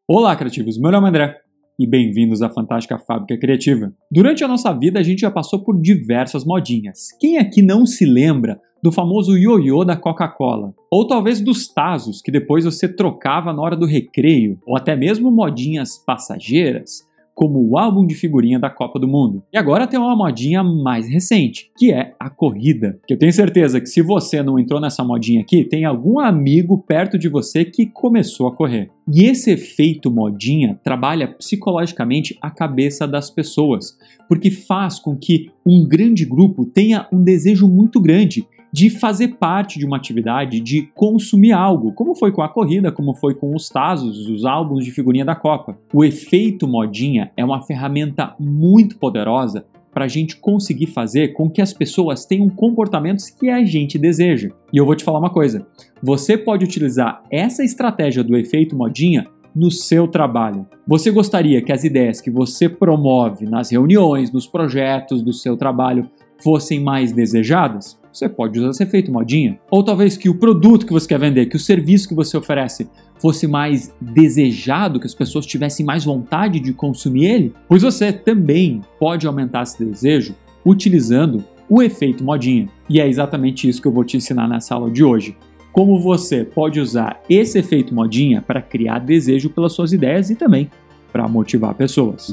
Olá, criativos! Meu nome é André e bem-vindos à Fantástica Fábrica Criativa. Durante a nossa vida, a gente já passou por diversas modinhas. Quem aqui não se lembra do famoso ioiô da Coca-Cola? Ou talvez dos tazos, que depois você trocava na hora do recreio? Ou até mesmo modinhas passageiras, como o álbum de figurinha da Copa do Mundo. E agora tem uma modinha mais recente, que é a corrida. Que eu tenho certeza que se você não entrou nessa modinha aqui, tem algum amigo perto de você que começou a correr. E esse efeito modinha trabalha psicologicamente a cabeça das pessoas, porque faz com que um grande grupo tenha um desejo muito grande de fazer parte de uma atividade, de consumir algo, como foi com a corrida, como foi com os tazos, os álbuns de figurinha da Copa. O efeito modinha é uma ferramenta muito poderosa para a gente conseguir fazer com que as pessoas tenham comportamentos que a gente deseja. E eu vou te falar uma coisa, você pode utilizar essa estratégia do efeito modinha no seu trabalho. Você gostaria que as ideias que você promove nas reuniões, nos projetos do seu trabalho fossem mais desejadas? Você pode usar esse efeito modinha. Ou talvez que o produto que você quer vender, que o serviço que você oferece fosse mais desejado, que as pessoas tivessem mais vontade de consumir ele, pois você também pode aumentar esse desejo utilizando o efeito modinha. E é exatamente isso que eu vou te ensinar nessa aula de hoje. Como você pode usar esse efeito modinha para criar desejo pelas suas ideias e também para motivar pessoas.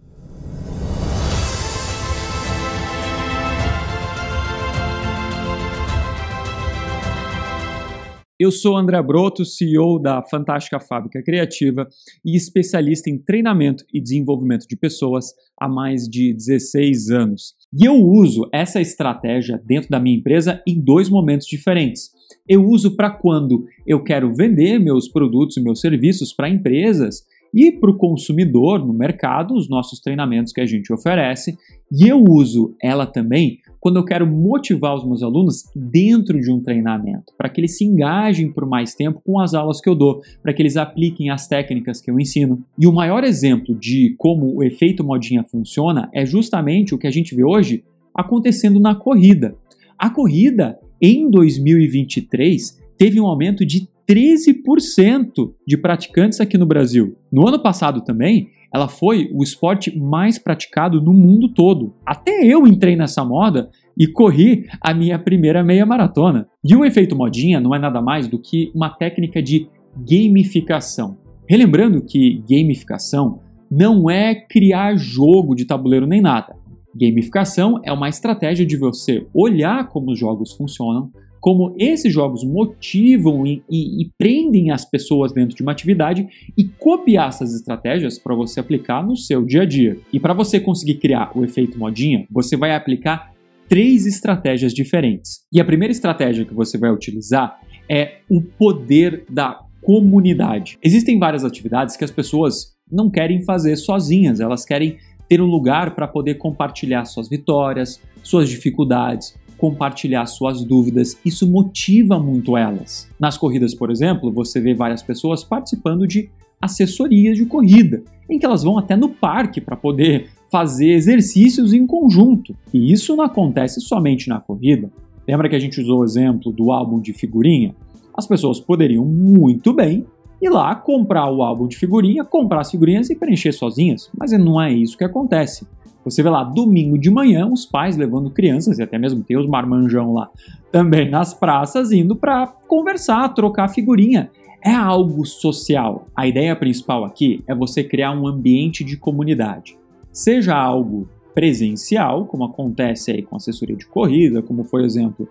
Eu sou André Broto, CEO da Fantástica Fábrica Criativa e especialista em treinamento e desenvolvimento de pessoas há mais de 16 anos. E eu uso essa estratégia dentro da minha empresa em dois momentos diferentes. Eu uso para quando eu quero vender meus produtos e meus serviços para empresas e para o consumidor no mercado, os nossos treinamentos que a gente oferece. E eu uso ela também quando eu quero motivar os meus alunos dentro de um treinamento, para que eles se engajem por mais tempo com as aulas que eu dou, para que eles apliquem as técnicas que eu ensino. E o maior exemplo de como o efeito modinha funciona é justamente o que a gente vê hoje acontecendo na corrida. A corrida, em 2023, teve um aumento de 13% de praticantes aqui no Brasil. No ano passado também, ela foi o esporte mais praticado no mundo todo. Até eu entrei nessa moda e corri a minha primeira meia maratona. E o efeito modinha não é nada mais do que uma técnica de gamificação. Relembrando que gamificação não é criar jogo de tabuleiro nem nada. Gamificação é uma estratégia de você olhar como os jogos funcionam, como esses jogos motivam e prendem as pessoas dentro de uma atividade e copiar essas estratégias para você aplicar no seu dia a dia. E para você conseguir criar o efeito modinha, você vai aplicar 3 estratégias diferentes. E a primeira estratégia que você vai utilizar é o poder da comunidade. Existem várias atividades que as pessoas não querem fazer sozinhas, elas querem ter um lugar para poder compartilhar suas vitórias, suas dificuldades, compartilhar suas dúvidas, isso motiva muito elas. Nas corridas, por exemplo, você vê várias pessoas participando de assessorias de corrida, em que elas vão até no parque para poder fazer exercícios em conjunto. E isso não acontece somente na corrida. Lembra que a gente usou o exemplo do álbum de figurinha? As pessoas poderiam muito bem ir lá comprar o álbum de figurinha, comprar as figurinhas e preencher sozinhas, mas não é isso que acontece. Você vê lá, domingo de manhã, os pais levando crianças, e até mesmo tem os marmanjão lá, também nas praças, indo para conversar, trocar figurinha. É algo social. A ideia principal aqui é você criar um ambiente de comunidade. Seja algo presencial, como acontece aí com assessoria de corrida, como foi o exemplo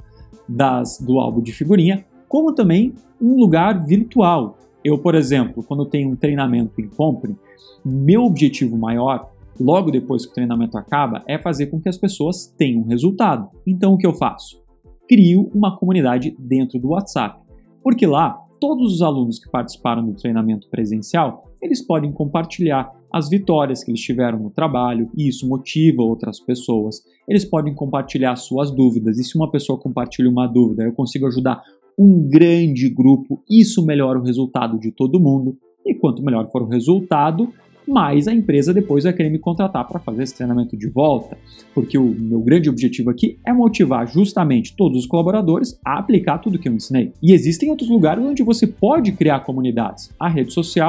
do álbum de figurinha, como também um lugar virtual. Eu, por exemplo, quando tenho um treinamento em Company, meu objetivo maior logo depois que o treinamento acaba, é fazer com que as pessoas tenham resultado. Então, o que eu faço? Crio uma comunidade dentro do WhatsApp, porque lá, todos os alunos que participaram do treinamento presencial, eles podem compartilhar as vitórias que eles tiveram no trabalho, e isso motiva outras pessoas. Eles podem compartilhar suas dúvidas, e se uma pessoa compartilha uma dúvida, eu consigo ajudar um grande grupo, isso melhora o resultado de todo mundo, e quanto melhor for o resultado, mais a empresa depois vai querer me contratar para fazer esse treinamento de volta, porque o meu grande objetivo aqui é motivar justamente todos os colaboradores a aplicar tudo que eu ensinei. E existem outros lugares onde você pode criar comunidades. A rede social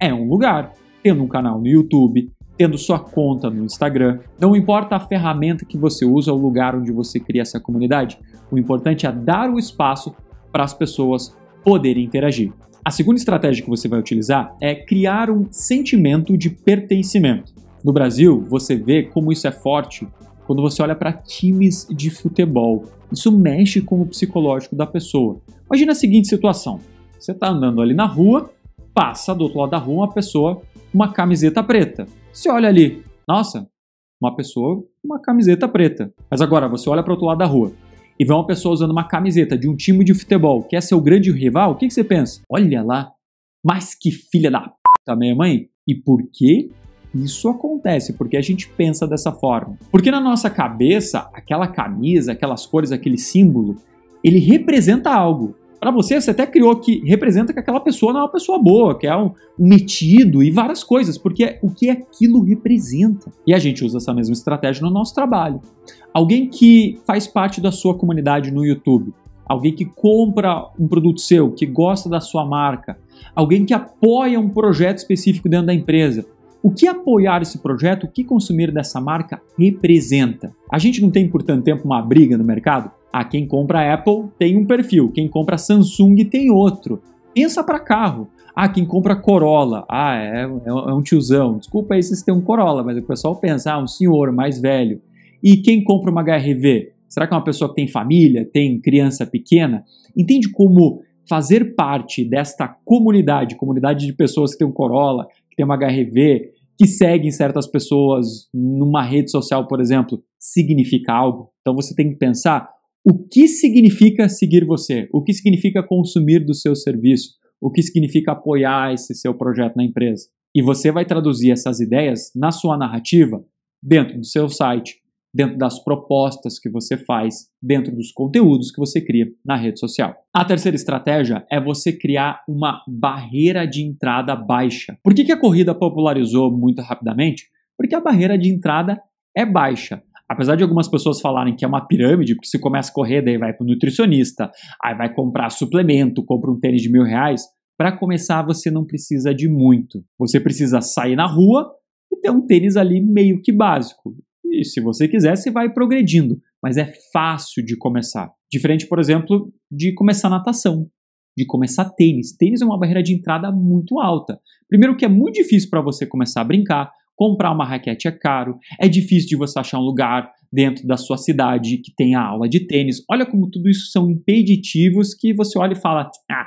é um lugar, tendo um canal no YouTube, tendo sua conta no Instagram. Não importa a ferramenta que você usa ou o lugar onde você cria essa comunidade, o importante é dar o espaço para as pessoas poderem interagir. A segunda estratégia que você vai utilizar é criar um sentimento de pertencimento. No Brasil, você vê como isso é forte quando você olha para times de futebol. Isso mexe com o psicológico da pessoa. Imagina a seguinte situação. Você está andando ali na rua, passa do outro lado da rua uma pessoa com uma camiseta preta. Você olha ali, nossa, uma pessoa com uma camiseta preta. Mas agora, você olha para o outro lado da rua e vê uma pessoa usando uma camiseta de um time de futebol que é seu grande rival, o que você pensa? Olha lá, mas que filha da p***, minha mãe. E por quê? Isso acontece, porque a gente pensa dessa forma. Porque na nossa cabeça, aquela camisa, aquelas cores, aquele símbolo, ele representa algo. Para você até criou que representa que aquela pessoa não é uma pessoa boa, que é um metido e várias coisas, porque o que aquilo representa. E a gente usa essa mesma estratégia no nosso trabalho. Alguém que faz parte da sua comunidade no YouTube, alguém que compra um produto seu, que gosta da sua marca, alguém que apoia um projeto específico dentro da empresa. O que apoiar esse projeto, o que consumir dessa marca representa? A gente não tem por tanto tempo uma briga no mercado? Quem compra Apple tem um perfil, quem compra Samsung tem outro. Pensa para carro. Quem compra Corolla, é um tiozão. Desculpa aí se você tem um Corolla, mas o pessoal pensa, um senhor mais velho. E quem compra uma HR-V? Será que é uma pessoa que tem família, tem criança pequena? Entende como fazer parte desta comunidade de pessoas que tem um Corolla, que tem uma HR-V, que seguem certas pessoas numa rede social, por exemplo, significa algo? Então você tem que pensar o que significa seguir você, o que significa consumir do seu serviço, o que significa apoiar esse seu projeto na empresa. E você vai traduzir essas ideias na sua narrativa, dentro do seu site, dentro das propostas que você faz, dentro dos conteúdos que você cria na rede social. A terceira estratégia é você criar uma barreira de entrada baixa. Por que a corrida popularizou muito rapidamente? Porque a barreira de entrada é baixa. Apesar de algumas pessoas falarem que é uma pirâmide, porque se começa a correr, daí vai para o nutricionista, aí vai comprar suplemento, compra um tênis de R$1.000, para começar você não precisa de muito. Você precisa sair na rua e ter um tênis ali meio que básico. E se você quiser, você vai progredindo, mas é fácil de começar. Diferente, por exemplo, de começar natação, de começar tênis. Tênis é uma barreira de entrada muito alta. Primeiro que é muito difícil para você começar a brincar, comprar uma raquete é caro, é difícil de você achar um lugar dentro da sua cidade que tenha aula de tênis. Olha como tudo isso são impeditivos que você olha e fala,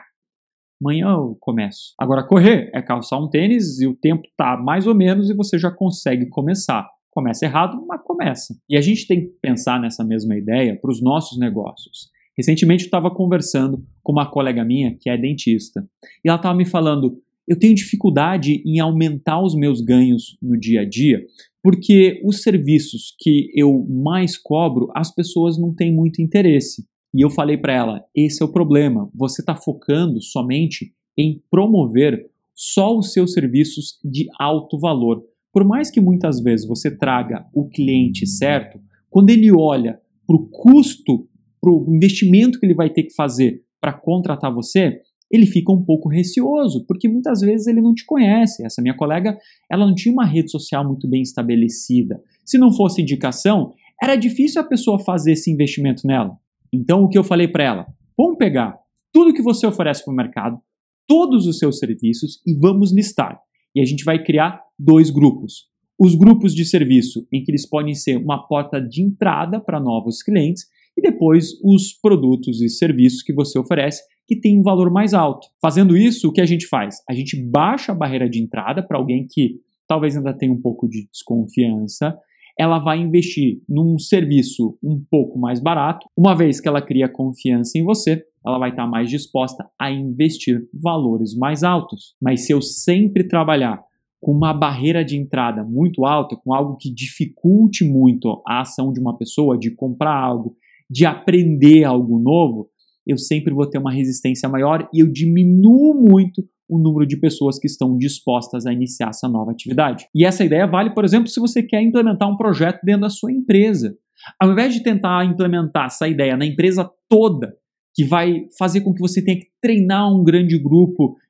amanhã eu começo. Agora correr é calçar um tênis e o tempo tá mais ou menos e você já consegue começar. Começa errado, mas começa. E a gente tem que pensar nessa mesma ideia para os nossos negócios. Recentemente eu estava conversando com uma colega minha que é dentista e ela estava me falando, eu tenho dificuldade em aumentar os meus ganhos no dia a dia porque os serviços que eu mais cobro, as pessoas não têm muito interesse. E eu falei para ela, esse é o problema, você está focando somente em promover só os seus serviços de alto valor. Por mais que muitas vezes você traga o cliente certo, quando ele olha para o custo, para o investimento que ele vai ter que fazer para contratar você, ele fica um pouco receoso, porque muitas vezes ele não te conhece. Essa minha colega, ela não tinha uma rede social muito bem estabelecida. Se não fosse indicação, era difícil a pessoa fazer esse investimento nela. Então, o que eu falei para ela? Vamos pegar tudo que você oferece para o mercado, todos os seus serviços e vamos listar. E a gente vai criar 2 grupos. Os grupos de serviço, em que eles podem ser uma porta de entrada para novos clientes, e depois os produtos e serviços que você oferece, que tem um valor mais alto. Fazendo isso, o que a gente faz? A gente baixa a barreira de entrada para alguém que talvez ainda tenha um pouco de desconfiança. Ela vai investir num serviço um pouco mais barato. Uma vez que ela cria confiança em você, ela vai estar mais disposta a investir valores mais altos. Mas se eu sempre trabalhar com uma barreira de entrada muito alta, com algo que dificulte muito a ação de uma pessoa de comprar algo, de aprender algo novo, eu sempre vou ter uma resistência maior e eu diminuo muito o número de pessoas que estão dispostas a iniciar essa nova atividade. E essa ideia vale, por exemplo, se você quer implementar um projeto dentro da sua empresa. Ao invés de tentar implementar essa ideia na empresa toda, que vai fazer com que você tenha que treinar um grande grupo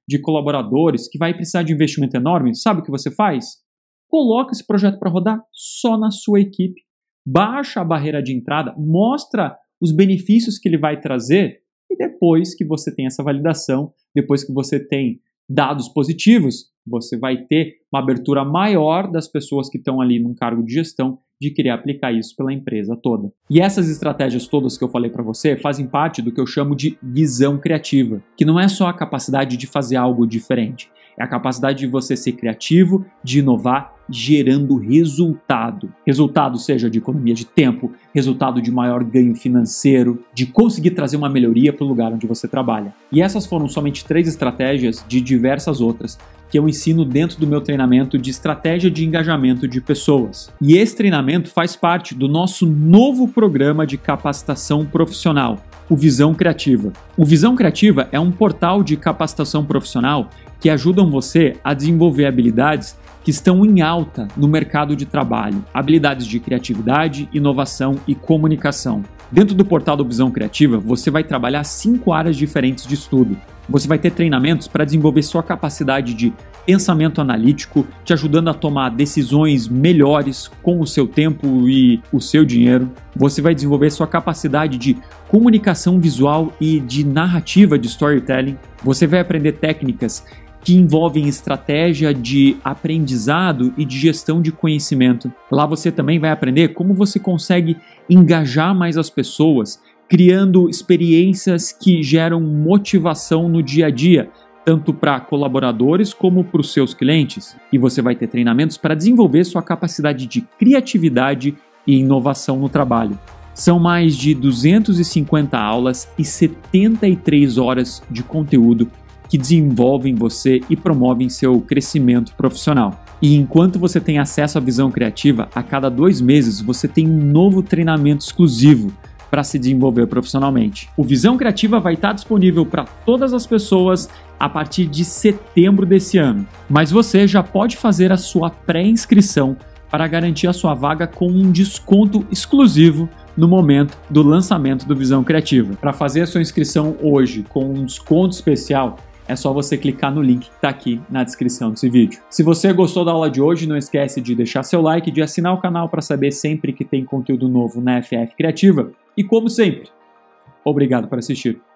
de colaboradores que vai precisar de investimento enorme, sabe o que você faz? Coloca esse projeto para rodar só na sua equipe. Baixa a barreira de entrada, mostra os benefícios que ele vai trazer e depois que você tem essa validação, depois que você tem dados positivos, você vai ter uma abertura maior das pessoas que estão ali num cargo de gestão de querer aplicar isso pela empresa toda. E essas estratégias todas que eu falei para você fazem parte do que eu chamo de visão criativa, que não é só a capacidade de fazer algo diferente, é a capacidade de você ser criativo, de inovar, gerando resultado. Resultado seja de economia de tempo, resultado de maior ganho financeiro, de conseguir trazer uma melhoria para o lugar onde você trabalha. E essas foram somente 3 estratégias de diversas outras que eu ensino dentro do meu treinamento de estratégia de engajamento de pessoas. E esse treinamento faz parte do nosso novo programa de capacitação profissional, o Visão Criativa. O Visão Criativa é um portal de capacitação profissional que ajudam você a desenvolver habilidades que estão em alta no mercado de trabalho, habilidades de criatividade, inovação e comunicação. Dentro do portal do Visão Criativa, você vai trabalhar 5 áreas diferentes de estudo. Você vai ter treinamentos para desenvolver sua capacidade de pensamento analítico, te ajudando a tomar decisões melhores com o seu tempo e o seu dinheiro. Você vai desenvolver sua capacidade de comunicação visual e de narrativa de storytelling. Você vai aprender técnicas que envolvem estratégia de aprendizado e de gestão de conhecimento. Lá você também vai aprender como você consegue engajar mais as pessoas, criando experiências que geram motivação no dia a dia, tanto para colaboradores como para os seus clientes. E você vai ter treinamentos para desenvolver sua capacidade de criatividade e inovação no trabalho. São mais de 250 aulas e 73 horas de conteúdo que desenvolvem você e promovem seu crescimento profissional. E enquanto você tem acesso à visão criativa, a cada 2 meses você tem um novo treinamento exclusivo para se desenvolver profissionalmente. O Visão Criativa vai estar disponível para todas as pessoas a partir de setembro desse ano. Mas você já pode fazer a sua pré-inscrição para garantir a sua vaga com um desconto exclusivo no momento do lançamento do Visão Criativa. Para fazer a sua inscrição hoje com um desconto especial, é só você clicar no link que está aqui na descrição desse vídeo. Se você gostou da aula de hoje, não esquece de deixar seu like e de assinar o canal para saber sempre que tem conteúdo novo na FF Criativa. E como sempre, obrigado por assistir.